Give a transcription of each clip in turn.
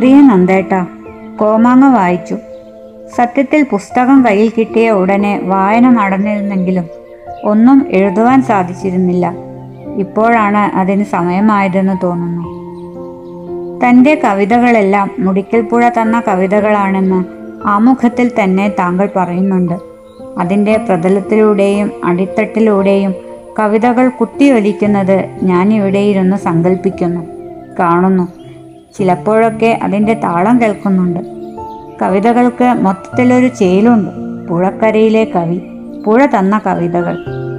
പ്രിയ നന്ദേട്ട, കോമാങ്ങ വായിച്ചു. സത്യത്തിൽ പുസ്തകം കയ്യിൽ കിട്ടിയ ഉടനെ വായന നടന്നിരുന്നെങ്കിലും ഒന്നും എഴുതുവാൻ സാധിച്ചിരുന്നില്ല. ഇപ്പോഴാണ് അതിന് സമയമായതെന്ന് തോന്നുന്നു. തൻ്റെ കവിതകളെല്ലാം മുടിക്കൽപ്പുഴ തന്ന കവിതകളാണെന്ന് ആമുഖത്തിൽ തന്നെ താങ്കൾ പറയുന്നുണ്ട്. അതിൻ്റെ പ്രതലത്തിലൂടെയും അടിത്തട്ടിലൂടെയും കവിതകൾ കുത്തിയൊലിക്കുന്നത് ഞാൻ ഇവിടെ ഇരുന്ന് സങ്കല്പിക്കുന്നു, കാണുന്നു. ചിലപ്പോഴൊക്കെ അതിൻ്റെ താളം കേൾക്കുന്നുണ്ട്. കവിതകൾക്ക് മൊത്തത്തിലൊരു ചേലുണ്ട്. പുഴക്കരയിലെ കവി, പുഴ തന്ന കവിതകൾ.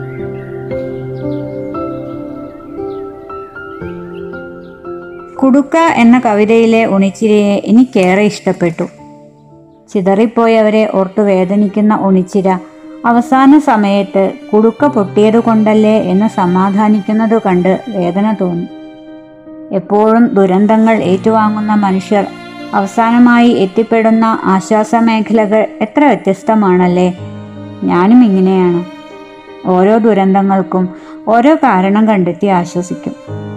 കുടുക്ക എന്ന കവിതയിലെ ഉണിച്ചിരയെ എനിക്കേറെ ഇഷ്ടപ്പെട്ടു. ചിതറിപ്പോയവരെ ഓർത്തു വേദനിക്കുന്ന ഉണിച്ചിര അവസാന സമയത്ത് കുടുക്ക പൊട്ടിയത് കൊണ്ടല്ലേ എന്ന് സമാധാനിക്കുന്നത് കണ്ട് വേദന തോന്നി. എപ്പോഴും ദുരന്തങ്ങൾ ഏറ്റുവാങ്ങുന്ന മനുഷ്യർ അവസാനമായി എത്തിപ്പെടുന്ന ആശ്വാസമേഖലകൾ എത്ര വ്യത്യസ്തമാണല്ലേ. ഞാനും ഇങ്ങനെയാണ്. ഓരോ ദുരന്തങ്ങൾക്കും ഓരോ കാരണം കണ്ടെത്തി ആശ്വസിക്കും.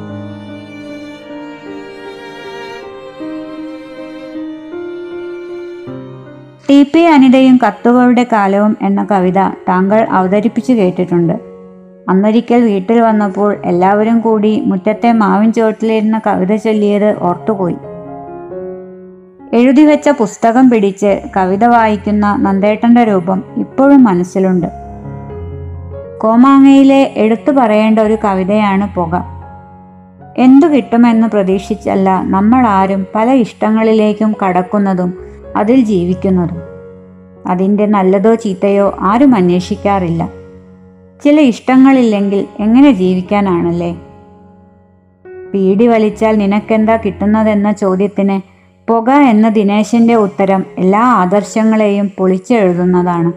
ടി.പി. അനിതയും കത്തുകളുടെ കാലവും എന്ന കവിത താങ്കൾ അവതരിപ്പിച്ചു കേട്ടിട്ടുണ്ട്. അന്നൊരിക്കൽ വീട്ടിൽ വന്നപ്പോൾ എല്ലാവരും കൂടി മുറ്റത്തെ മാവിൻ ചുവട്ടിലിരുന്ന കവിത ചൊല്ലിയത് ഓർത്തുപോയി. എഴുതിവെച്ച പുസ്തകം പിടിച്ച് കവിത വായിക്കുന്ന നന്ദേട്ടൻ്റെ രൂപം ഇപ്പോഴും മനസ്സിലുണ്ട്. കോമാങ്ങയിലെ എടുത്തു പറയേണ്ട ഒരു കവിതയാണ് പുക. എന്തു കിട്ടുമെന്ന് പ്രതീക്ഷിച്ചല്ല നമ്മൾ ആരും പല ഇഷ്ടങ്ങളിലേക്കും കടക്കുന്നതും അതിൽ ജീവിക്കുന്നതും. അതിൻ്റെ നല്ലതോ ചീത്തയോ ആരും അന്വേഷിക്കാറില്ല. ചില ഇഷ്ടങ്ങളില്ലെങ്കിൽ എങ്ങനെ ജീവിക്കാനാണല്ലേ. പീടി വലിച്ചാൽ നിനക്കെന്താ കിട്ടുന്നതെന്ന ചോദ്യത്തിന് പുക എന്ന ദിനേശൻ്റെ ഉത്തരം എല്ലാ ആദർശങ്ങളെയും പൊളിച്ചെഴുതുന്നതാണ്.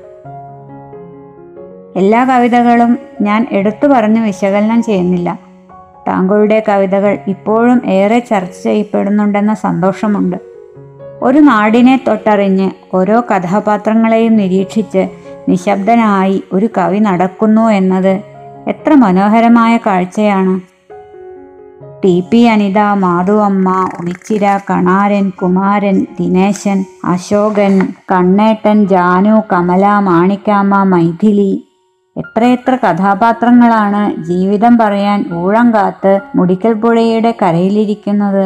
എല്ലാ കവിതകളും ഞാൻ എടുത്തു പറഞ്ഞ് വിശകലനം ചെയ്യുന്നില്ല. താങ്കളുടെ കവിതകൾ ഇപ്പോഴും ഏറെ ചർച്ച ചെയ്യപ്പെടുന്നുണ്ടെന്ന സന്തോഷമുണ്ട്. ഒരു നാടിനെ തൊട്ടറിഞ്ഞ് ഓരോ കഥാപാത്രങ്ങളെയും നിരീക്ഷിച്ച് നിശബ്ദനായി ഒരു കവി നടക്കുന്നു എന്നത് എത്ര മനോഹരമായ കാഴ്ചയാണ്. ടി.പി. അനിത, മാധുവമ്മ, ഉണിച്ചിര, കണാരൻ, കുമാരൻ, ദിനേശൻ, അശോകൻ, കണ്ണേട്ടൻ, ജാനു, കമല, മാണിക്കാമ്മ, മൈഥിലി, എത്രയെത്ര കഥാപാത്രങ്ങളാണ് ജീവിതം പറയാൻ ഊഴം കാത്ത് മുടിക്കൽപ്പുഴയുടെ കരയിലിരിക്കുന്നത്.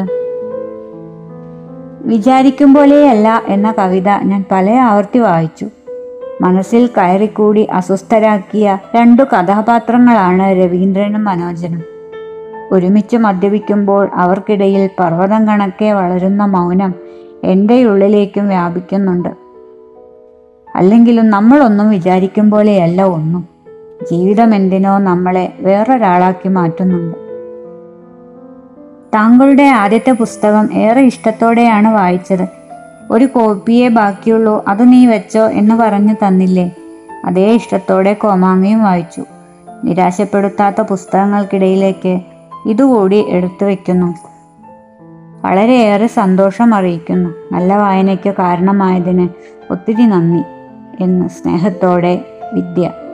വിചാരിക്കും പോലെയല്ല എന്ന കവിത ഞാൻ പല ആവർത്തി വായിച്ചു. മനസ്സിൽ കയറിക്കൂടി അസ്വസ്ഥരാക്കിയ രണ്ടു കഥാപാത്രങ്ങളാണ് രവീന്ദ്രനും മനോജനും. ഒരുമിച്ച് മദ്യപിക്കുമ്പോൾ അവർക്കിടയിൽ പർവ്വതം കണക്കെ വളരുന്ന മൗനം എൻ്റെ ഉള്ളിലേക്കും വ്യാപിക്കുന്നുണ്ട്. അല്ലെങ്കിലും നമ്മളൊന്നും വിചാരിക്കും പോലെയല്ല ഒന്നും. ജീവിതം എന്തിനോ നമ്മളെ വേറൊരാളാക്കി മാറ്റുന്നുണ്ട്. താങ്കളുടെ ആദ്യത്തെ പുസ്തകം ഏറെ ഇഷ്ടത്തോടെയാണ് വായിച്ചത്. ഒരു കോപ്പിയേ ബാക്കിയുള്ളൂ, അത് നീ വെച്ചോ എന്ന് പറഞ്ഞു തന്നില്ലേ. അതേ ഇഷ്ടത്തോടെ കോമാങ്ങയും വായിച്ചു. നിരാശപ്പെടുത്താത്ത പുസ്തകങ്ങൾക്കിടയിലേക്ക് ഇതുകൂടി എടുത്തു വയ്ക്കുന്നു. വളരെയേറെ സന്തോഷം അറിയിക്കുന്നു. നല്ല വായനയ്ക്ക് കാരണമായതിന് ഒത്തിരി നന്ദി എന്ന് സ്നേഹത്തോടെ വിദ്യ.